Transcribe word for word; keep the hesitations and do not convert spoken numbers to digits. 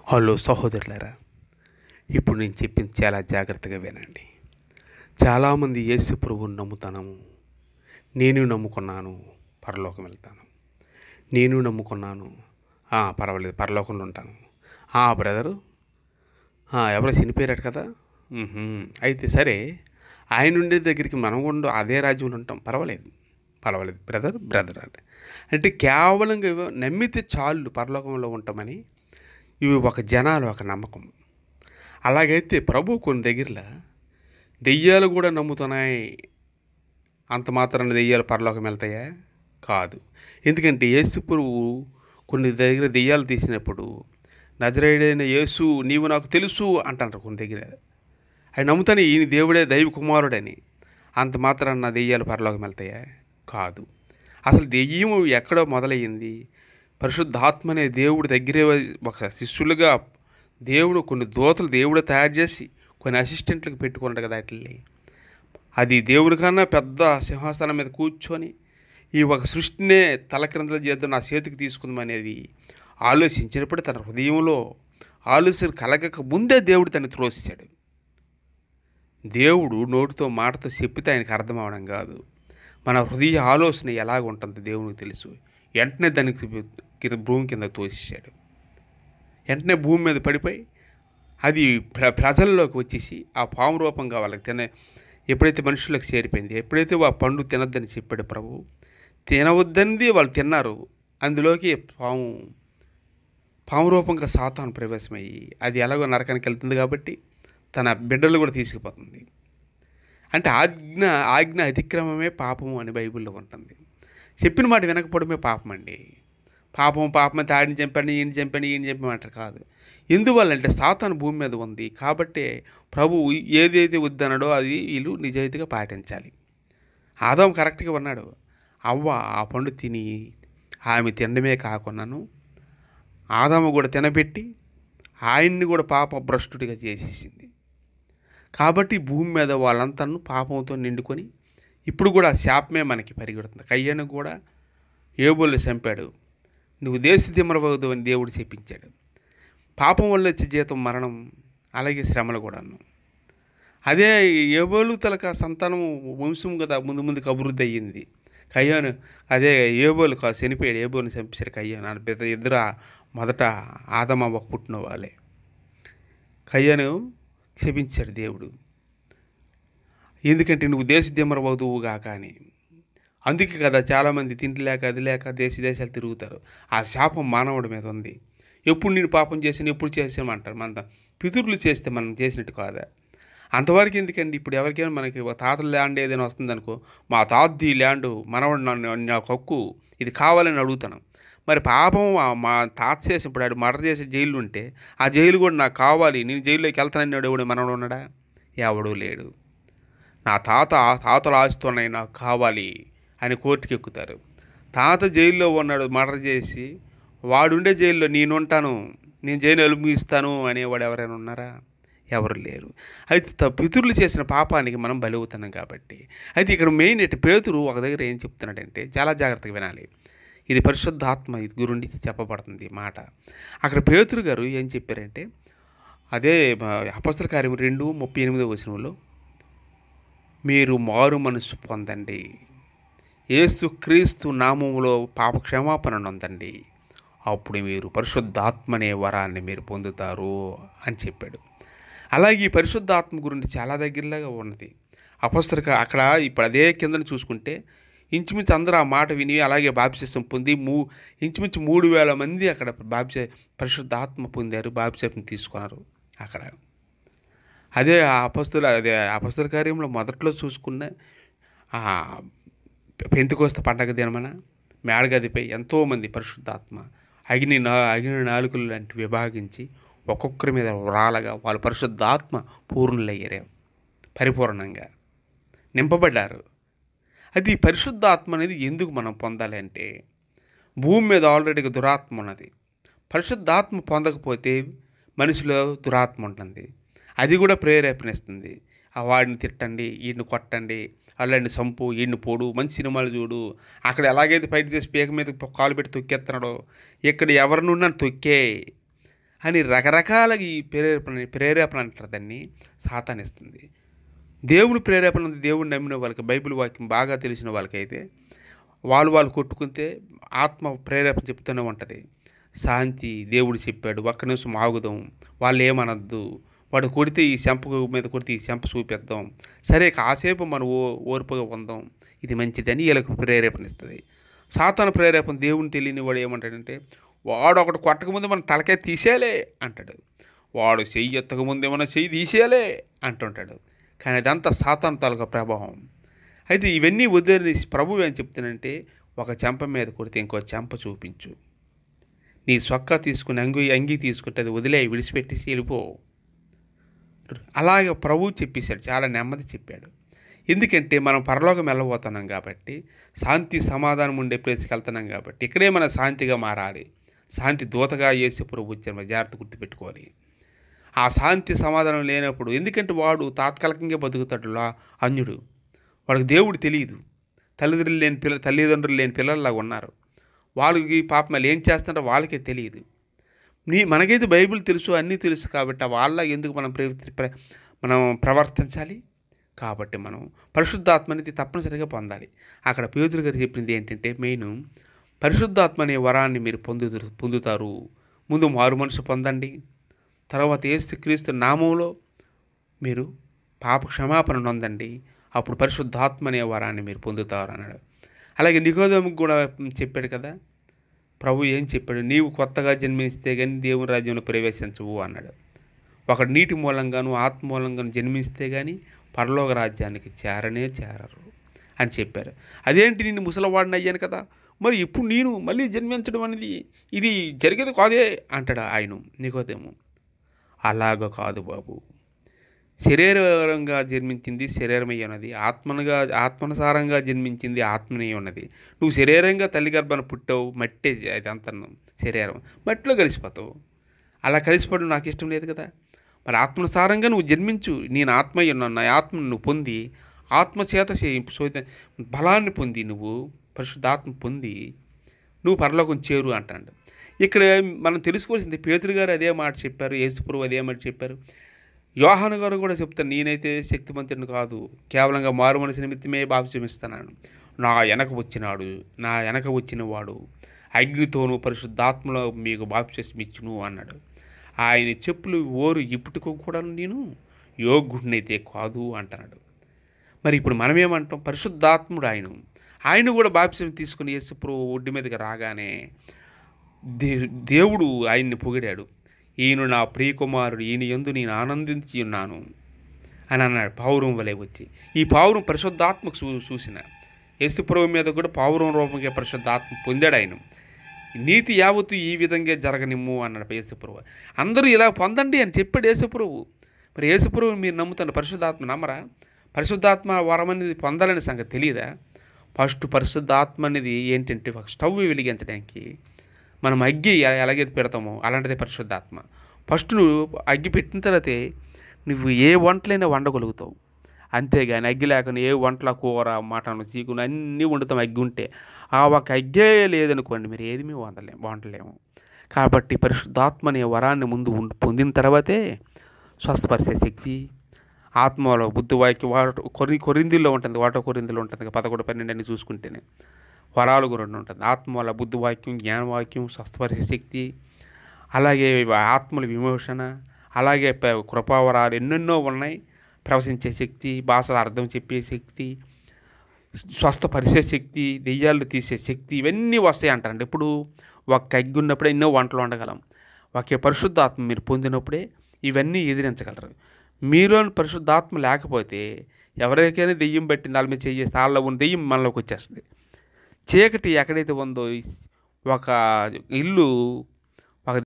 Hello సహోదరులారా, ఇప్పుడు నేను చెప్పింది చాలా జాగ్రత్తగా వినండి. చాలామంది యేసు ప్రభువుని నమ్ముతాను, నేను నమ్ముకున్నాను, పరలోకం వెళ్తాను, నేను నమ్ముకున్నాను, "ఆ, పర్వాలేదు, పరలోకంలో ఉంటాను." "ఆ, బ్రదరు, ఆ, ఎవరో చనిపోయారట కదా, "ఉహుం, అయితే సరే, ఆయన ఉండే దగ్గరికి మనం కూడా అదే రాజ్యంలో ఉంటాం, పర్వాలేదు, పర్వాలేదు బ్రదర్ బ్రదర్ అంటే అంటే కేవలం నమ్మితే చాలు పరలోకంలో ఉంటామని ఇవి ఒక జనాలు ఒక నమ్మకం. అలాగైతే ప్రభు కొన్ని దగ్గరలో దెయ్యాలు కూడా నమ్ముతున్నాయి. అంత మాత్రాన దెయ్యాలు పరలోకం వెళ్తాయా? కాదు. ఎందుకంటే యేసు ప్రభువు కొన్ని దగ్గర దెయ్యాలు తీసినప్పుడు, నజరేయుడైన యేసు నీవు నాకు తెలుసు అంటారు కొన్ని దగ్గర. అవి నమ్ముతానే ఈయన దేవుడే దైవ కుమారుడని. అంత మాత్రాన దెయ్యాలు పరలోకం వెళ్తాయా? కాదు. అసలు దెయ్యం ఎక్కడ మొదలయ్యింది? పరిశుద్ధాత్మ అనే దేవుడి దగ్గరే ఒక శిష్యులుగా దేవుడు కొన్ని దూతలు దేవుడు తయారు చేసి కొన్ని అసిస్టెంట్లకు పెట్టుకున్నాడు కదా వాటిని. అది దేవుడి కన్నా పెద్ద సింహాసనం మీద కూర్చొని ఈ ఒక సృష్టినే తలక్రిందలు చేద్దాం నా చేతికి తీసుకుందాం అనేది ఆలోచించినప్పుడు తన హృదయంలో ఆలోచన కలగక ముందే దేవుడు తను త్రోసిశాడు. దేవుడు నోటితో మాటతో చెప్పితే ఆయనకు అర్థం అవడం కాదు. మన హృదయ ఆలోచన ఎలాగ ఉంటుందో దేవునికి తెలుసు. వెంటనే దానికి కింద భూమి కింద తోసేశాడు. వెంటనే భూమి మీద పడిపోయి అది ప్ర ప్రజల్లోకి వచ్చేసి ఆ పాము రూపంగా వాళ్ళకి తిన ఎప్పుడైతే మనుషులకు చేరిపోయింది, ఎప్పుడైతే ఆ పండు తినొద్దని చెప్పాడు ప్రభు, తినవద్దంది వాళ్ళు తిన్నారు. అందులోకి పాము పాము రూపంగా సాతాను ప్రవేశమయ్యి అది ఎలాగో నరకానికి వెళ్తుంది కాబట్టి తన బిడ్డలు కూడా తీసుకుపోతుంది. అంటే ఆజ్ఞ ఆజ్ఞ అతిక్రమమే పాపము అని బైబిల్లో ఉంటుంది. చెప్పిన మాట వినకపోవడమే పాపం అండి. పాపం పాపం తాడిని చంపండి, ఈయన చంపండి, ఈయన చంపమంటారు కాదు. ఎందువల్లంటే సాతాను భూమి మీద ఉంది కాబట్టి ప్రభువు ఏదైతే వద్దన్నాడో అది వీళ్ళు నిజాయితీగా పాటించాలి. ఆదాము కరెక్ట్గా ఉన్నాడు. అవ్వ ఆ పండు తిని ఆమె తినడమే కాకున్నాను ఆదాము కూడా తినబెట్టి ఆయన్ని కూడా పాప భ్రష్టుడిగా చేసేసింది. కాబట్టి భూమి మీద వాళ్ళంతా పాపంతో నిండుకొని ఇప్పుడు కూడా శాపమే మనకి పరిగెడుతుంది. కయ్యను కూడా ఏబోలు చంపాడు, నువ్వు దేశ దిమ్మరవద్దు అని దేవుడు చెప్పించాడు. పాపం వల్ల వచ్చే జీతం మరణం, అలాగే శ్రమలు కూడాను. అదే ఏబోలు తలక సంతానం వంశం కదా ముందు ముందుకు అభివృద్ధి అయ్యింది. కయ్యాను అదే ఏబోలు కా చనిపోయాడు, ఏబోలు చంపేశాడు కయ్యాను. పెద్ద ఇద్దరు మొదట ఆదమవ్వకు పుట్టిన వాళ్ళే. కయ్యాను క్షమించాడు దేవుడు, ఎందుకంటే నువ్వు దేశ దిమ్మరవదువుగా కానీ. అందుకే కదా చాలామంది తిండి లేక అది లేక దేశ దేశాలు తిరుగుతారు. ఆ శాపం మానవుడి మీద ఉంది. ఎప్పుడు నేను పాపం చేసాను, ఎప్పుడు చేసామంటారు. మన పితరులు చేస్తే మనం చేసినట్టు కాదా? అంతవరకు ఎందుకండి? ఇప్పుడు ఎవరికైనా మనకి తాతల ల్యాండ్ ఏదైనా వస్తుందనుకో, మా తాతది ల్యాండ్ మనవాడు నన్ను నాకు హక్కు, ఇది కావాలని అడుగుతాను. మరి పాపం మా తాత చేసి ఇప్పుడు ఆడు మర్డర్ చేసే జైలు ఉంటే ఆ జైలు కూడా నాకు కావాలి, నేను జైల్లోకి వెళ్తానన్నాడు ఎవడు మనవాడు ఉన్నాడా? ఎవడూ లేడు. నా తాత తాతలు ఆస్తున్నాయి నాకు కావాలి అని కోర్టుకి ఎక్కుతారు. తాత జైల్లో ఉన్నాడు మర్డర్ చేసి, వాడుండే జైల్లో నేనుంటాను, నేను జైలు అనుభవిస్తాను అనేవాడు ఎవరైనా ఉన్నారా? ఎవరు లేరు. అయితే పితరులు చేసిన పాపానికి మనం బలవుతున్నాం కాబట్టి. అయితే ఇక్కడ మెయిన్ ఏంటి, పేతురు ఒక దగ్గర ఏం చెప్తున్నాడంటే చాలా జాగ్రత్తగా వినాలి. ఇది పరిశుద్ధాత్మ ఇది గురించి చెప్పబడుతుంది మాట. అక్కడ పేతురు గారు ఏం చెప్పారంటే, అదే అపొస్తలుల కార్యం రెండు ముప్పై ఎనిమిదో వచనంలో, మీరు మారు మనసు పొందండి, యేసుక్రీస్తు నామములో పాప క్షమాపణ నొందండి, అప్పుడు మీరు పరిశుద్ధాత్మనే వరాన్ని మీరు పొందుతారు అని చెప్పాడు. అలాగే ఈ పరిశుద్ధాత్మ గురించి చాలా దగ్గరలాగా ఉన్నది. అపొస్తలుల అక్కడ ఇప్పుడు అదే కిందని చూసుకుంటే ఇంచుమించు అందరూ ఆ మాట విని అలాగే బాప్తిసం పొంది మూ ఇంచుమించు మూడు వేల మంది అక్కడ బాప్తి పరిశుద్ధాత్మ పొందారు, బాప్తిసం తీసుకున్నారు అక్కడ. అదే ఆ అపొస్తలుల అదే అపొస్తలుల కార్యంలో మొదట్లో చూసుకున్న పెంతెకొస్తు పండగ దినమన మేడగదిపై ఎంతోమంది పరిశుద్ధాత్మ అగ్ని నా అగ్ని నాలుకలు లాంటి విభాగించి ఒక్కొక్కరి మీద రాలగా వాళ్ళు పరిశుద్ధాత్మ పూర్ణులయ్యారు, పరిపూర్ణంగా నింపబడ్డారు. అది పరిశుద్ధాత్మ అనేది ఎందుకు మనం పొందాలి అంటే, భూమి మీద ఆల్రెడీగా దురాత్మ ఉన్నది. పరిశుద్ధాత్మ పొందకపోతే మనిషిలో దురాత్మ ఉంటుంది. అది కూడా ప్రేరేపణిస్తుంది. ఆ వాడిని తిట్టండి, వీడిని కొట్టండి, అలాంటి సంపు, వీడిని పోడు, మంచి సినిమాలు చూడు, అక్కడ ఎలాగైతే ఫైట్ చేసి పీక మీద కాలు పెట్టి తొక్కేస్తున్నాడో ఇక్కడ ఎవరినున్నా తొక్కే అని రకరకాలుగా ఈ ప్రేరేపణ ప్రేరేపణ అంటారు దాన్ని సాతానిస్తుంది. దేవుని ప్రేరేపణ ఉంది. దేవుడిని నమ్మిన వాళ్ళకి, బైబిల్ వాక్యం బాగా తెలిసిన వాళ్ళకైతే వాళ్ళు వాళ్ళు కొట్టుకుంటే ఆత్మ ప్రేరేపణ చెప్తూనే ఉంటుంది. శాంతి, దేవుడు చెప్పాడు, ఒక్క నిమిషం ఆగుదాం, వాళ్ళు ఏమనొద్దు, వాడు కొడితే ఈ చెంప మీద కొడితే ఈ చెంప చూపిద్దాం, సరే కాసేపు మనం ఓ ఓర్పుగా ఉందాం, ఇది మంచిదని వీళ్ళకి ప్రేరేపణ ఇస్తుంది. సాతాను ప్రేరేపణ దేవుని తెలియని వాడు ఏమంటాడంటే, వాడు ఒకటి కొట్టకముందు మనం తలకాయ తీసేయాలే అంటాడు, వాడు చెయ్యి ఎత్తకముందు ఏమన్నా చెయ్యి తీసేయాలే అంటుంటాడు. కానీ అదంతా సాతాను తాలూకా ప్రభావం. అయితే ఇవన్నీ వదిలేసి ప్రభువు ఏం చెప్తానంటే, ఒక చెంప మీద కొడితే ఇంకో చెంప చూపించు, నీ సొక్క తీసుకుని అంగి అంగి తీసుకుంటే అది వదిలే, విడిచిపెట్టేసి వెళ్ళిపో. అలాగ ప్రభువు చెప్పేశాడు, చాలా నెమ్మది చెప్పాడు. ఎందుకంటే మనం పరలోకం వెళ్ళబోతున్నాం కాబట్టి, శాంతి సమాధానం ఉండే ప్లేస్కి వెళ్తున్నాం కాబట్టి, ఇక్కడే మనం శాంతిగా మారాలి. శాంతి దూతగా యేసు ప్రభు వచ్చారు, జాగ్రత్త గుర్తుపెట్టుకోవాలి. ఆ శాంతి సమాధానం లేనప్పుడు, ఎందుకంటే వాడు తాత్కాలికంగా బతుకుతాడు, అన్యుడు, వాడికి దేవుడు తెలియదు, తల్లిదండ్రులు లేని పిల్ల తల్లిదండ్రులు లేని పిల్లల్లాగా ఉన్నారు, వాళ్ళకి పాపం మళ్ళీ ఏం చేస్తారో వాళ్ళకే తెలియదు. నీ మనకైతే బైబిల్ తెలుసు, అన్నీ తెలుసు కాబట్టి వాళ్ళ ఎందుకు మనం ప్ర మనం ప్రవర్తించాలి. కాబట్టి మనం పరిశుద్ధాత్మ అనేది తప్పనిసరిగా పొందాలి. అక్కడ పేతురు గారు చెప్పింది ఏంటంటే, మెయిన్ పరిశుద్ధాత్మ అనే వరాన్ని మీరు పొందు పొందుతారు ముందు మారు మనసు పొందండి, తర్వాత యేసుక్రీస్తు నామంలో మీరు పాప క్షమాపణ నొందండి, అప్పుడు పరిశుద్ధాత్మ అనే వరాన్ని మీరు పొందుతారు అన్నాడు. అలాగే నికోదేముకు కూడా చెప్పాడు కదా, ప్రభు ఏం చెప్పాడు, నీవు కొత్తగా జన్మిస్తే కానీ దేవుని రాజ్యంలో ప్రవేశించవు అన్నాడు. ఒకడు నీటి మూలంగాను ఆత్మ మూలంగాను జన్మిస్తే కానీ పరలోక రాజ్యానికి చేరనే చేరరు అని చెప్పారు. అదేంటి, నేను ముసలివాడిని అయ్యాను కదా, మరి ఇప్పుడు నేను మళ్ళీ జన్మించడం అనేది ఇది జరిగేది కాదే అంటాడు ఆయన నికోదేము. అలాగ కాదు బాబు, శరీరంగా జన్మించింది శరీరమై ఉన్నది, ఆత్మనుగా ఆత్మనుసారంగా జన్మించింది ఆత్మనే ఉన్నది. నువ్వు శరీరంగా తల్లి గర్భాన్ని పుట్టావు, మట్టే అదంతా శరీరం, మట్టిలో కలిసిపోతావు. అలా కలిసిపోవడం నాకు ఇష్టం లేదు కదా. మరి ఆత్మనుసారంగా నువ్వు జన్మించు, నేను ఆత్మ ఉన్నాను, నా ఆత్మను నువ్వు పొంది ఆత్మచేత బలాన్ని పొంది నువ్వు పరిశుద్ధాత్మ పొంది నువ్వు పరలోకం చేరు అంటాడు. ఇక్కడ మనం తెలుసుకోవాల్సింది, పేతురు గారు అదే మాట చెప్పారు, యేసుప్రభువు అదే మాట చెప్పారు, యోహాను గారు కూడా చెప్తాను, నేనైతే శక్తిమంతుడిని కాదు, కేవలంగా మారు మనసు నిమిత్తమే బాప్తిసం ఇస్తున్నాను, నా వెనక వచ్చినాడు, నా వెనక వచ్చిన వాడు అగ్నితోనూ పరిశుద్ధాత్మలో మీకు బాప్తిసం ఇచ్చును అన్నాడు. ఆయన చెప్పులు ఓరు ఇప్పటికో కూడా నేను యోగ్యుడినైతే కాదు అంటున్నాడు. మరి ఇప్పుడు మనమేమంటాం, పరిశుద్ధాత్ముడు ఆయన ఆయన కూడా బాప్తిసం తీసుకుని యేసుప్రభువు ఒడ్డు మీదకి రాగానే దే దేవుడు ఆయన్ని పొగిడాడు, ఈయన నా ప్రియకుమారుడు, ఈయన యందు నేను ఆనందించి ఉన్నాను అని అన్నాడు పావురం వలె వచ్చి. ఈ పావురం పరిశుద్ధాత్మకు చూ చూసిన యేసుప్రభువు మీద కూడా పావురం రూపంగా పరిశుద్ధాత్మ పొందాడు ఆయన. నీతి యావత్తు ఈ విధంగా జరగనిమ్ము అన్నాడు యేసుప్రభువు. అందరూ ఇలా పొందండి అని చెప్పాడు యేసుప్రభువు. మరి యేసుప్రభువు మీరు నమ్ముతాను, పరిశుద్ధాత్మ నమ్మరా? పరిశుద్ధాత్మ వరం అనేది పొందాలనే సంగతి తెలియదా? ఫస్ట్ పరిశుద్ధాత్మ అనేది ఏంటంటే, స్టవ్ వెలిగించడానికి మనం అగ్గి ఎలాగైతే పెడతామో అలాంటిదే పరిశుద్ధాత్మ. ఫస్ట్ నువ్వు అగ్గి పెట్టిన తర్వాతే నువ్వు ఏ వంటలైనా వండగలుగుతావు, అంతేగాని అగ్గి లేకుండా ఏ వంటల కూర మటన్ చీకులు అన్నీ వండుతాం అగ్గి ఉంటే. ఆ ఒక అగ్గే లేదనుకోండి, మీరు ఏది మేము వండలేము వండలేము కాబట్టి పరిశుద్ధాత్మ అనే వరాన్ని ముందు పొందిన తర్వాతే స్వస్థపరిచే శక్తి, ఆత్మలో బుద్ధి వాక్య వాట కొరి కొరిందుల్లో ఉంటుంది, వాటో కొరిందులో ఉంటుంది, పదకొండు పన్నెండు అని చూసుకుంటేనే వరాలు గురించి ఉంటుంది. ఆత్మ వల్ల బుద్ధి వాక్యం, జ్ఞానవాక్యం, స్వస్థపరిచే శక్తి, అలాగే ఆత్మల విమోచన, అలాగే కృపావరాలు ఎన్నెన్నో ఉన్నాయి. ప్రవశించే శక్తి, భాషల అర్థం చెప్పే శక్తి, స్వస్థపరిచే శక్తి, దెయ్యాలు తీసే శక్తి, ఇవన్నీ వస్తాయి అంటారండి. ఇప్పుడు ఒక అగ్గి ఉన్నప్పుడే ఎన్నో వంటలు వండగలం. ఒకే పరిశుద్ధాత్మ మీరు పొందినప్పుడే ఇవన్నీ ఎదిరించగలరు. మీలోని పరిశుద్ధాత్మ లేకపోతే ఎవరికైనా దెయ్యం పెట్టింది వాళ్ళ మీద చేసే స్థాయిలో ఉన్న దెయ్యం మనలోకి వచ్చేస్తుంది. చీకటి ఎక్కడైతే ఉందో, ఒక ఇల్లు